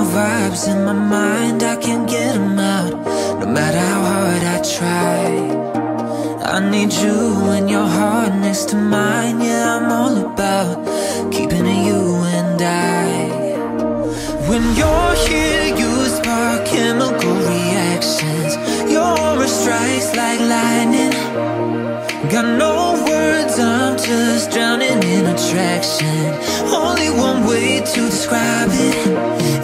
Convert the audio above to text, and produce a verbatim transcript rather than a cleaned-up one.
vibes in my mind, I can't get them out, no matter how hard I try. I need you and your heart next to mine. Yeah, I'm all about keeping it you and I. When you're here, you spark chemical reactions. Your aura strikes like lightning. Got no words, I'm just drowning in attraction. Only one way to describe it.